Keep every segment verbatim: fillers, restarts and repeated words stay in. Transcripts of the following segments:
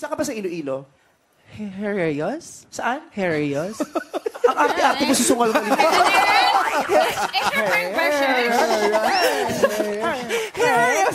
Saan ka ba sa Iloilo? Hererios? Saan? Hererios? Ang ate-ate mo susungal ka dito. Hererios!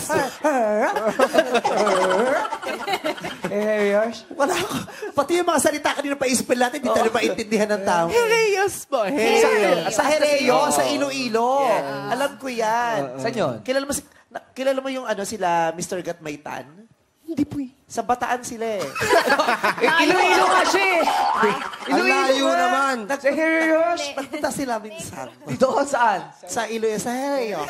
Hererios? Wala ko. Pati yung mga salita kanina pa-ispel natin, hindi tayo maintindihan ng tao. Hererios po. Sa, sa Hereo, sa Iloilo. Alam ko yan. Saan yun? Kilala mo, si- na- kilala mo yung ano sila, mister Gatmaytan? Hindi po eh. Sa Bataan sila eh. Iloilo nga siya eh. Ang layo naman. Sa Hererios? Nagpunta sila minsan. Dito ka saan? Sa Iloilo, sa Hereo.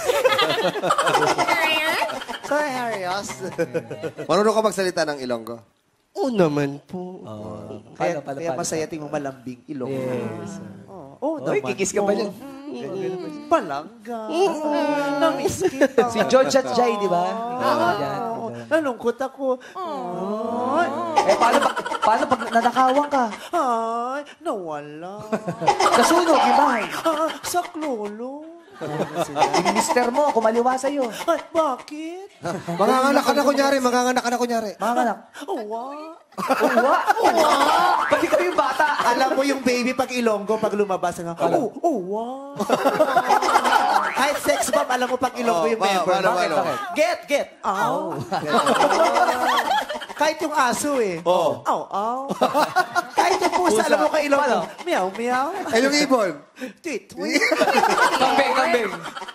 Sa Hereos. Marunong ka magsalita ng Ilonggo? Oo naman po. Oh. Kaya, Paano, paano, kaya paano? masaya tingong malambing ilong. Yes. Oh, Oy, kikis ka ba dyan? Palangga. Namiss kita. Si George at Jai, di ba? Oo. Nalungkot ako. Ay, Eh, paano pag, paano pag nanakawang ka? ay, nawala. Nasunog, iba. Ah, sa klolo. Yung mister mo, kumaliwa sa'yo. Ay, bakit? Manganganak ka na kunyari, manganganak ka na kunyari. Mga anak. Uwa. Uwa! Uwa! Pati kami yung bata. Alam mo yung baby pag Ilonggo, pag lumabas nga, oh, uwa. Kahit sex bomb, alam mo pag Ilonggo yung Oh, member. paano, Bakit? paano? Get, get. Ow. Kahit yung aso eh. Oh. Ow, ow. Kahit yung pusa, alam mo kay Ilonggo. Meow, meow. Eh, yung ibon. Tweet, tweet. Kambing, kambing.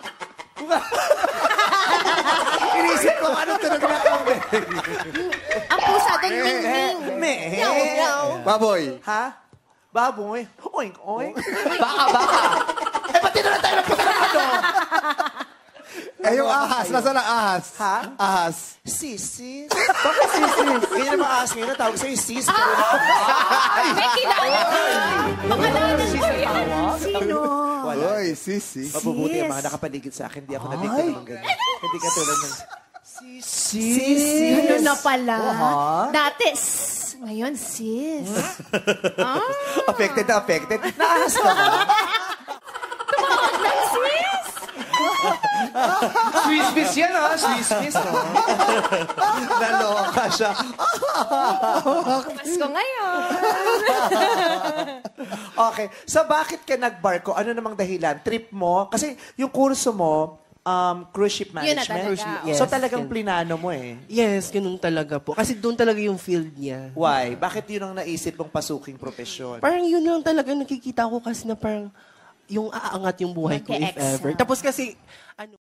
Inisip ko, ano tunog na kami? Ang pusa doon, ming-ming. Me. Meow, meow. Baboy. Ha? Baboy. Oink, oink. Baka, baka. Eh, pati na lang tayo nagpunta ng ano? Eh, yung ahas. Nasaan ang ahas? Ha? Ahas. Sisis. Bakit sisis? Ganyan naman ahas ngayon. Tawag sa'yo sis. May kilala ka. Pangalanan ko yan. Sino? Uy, sisi. Mabubuti ang mga nakapaligid sa akin. Hindi ako nabigyan ng ganyan. Hindi ka tulad ng... Sis. Ano na pala? Dati, s- ngayon, sis. Ah, Affected na affected. Naahas ka ba? tumawag ng sis. Swiss miss yan, ha? Swiss miss, no? Naloka siya. Pasko ngayon. Okay. So, bakit ka nagbarko? Ano namang dahilan? Trip mo? Kasi yung kurso mo, um, cruise ship Yun na management. talaga. Yes, So, talagang yun. plinano mo eh. Yes, ganun talaga po. Kasi doon talaga yung field niya. Why? Bakit yun ang naisip mong pasuking profesyon? Parang yun lang talaga nakikita ko kasi na parang yung aangat yung buhay ko if Magka-excel. ever. Tapos kasi, ano,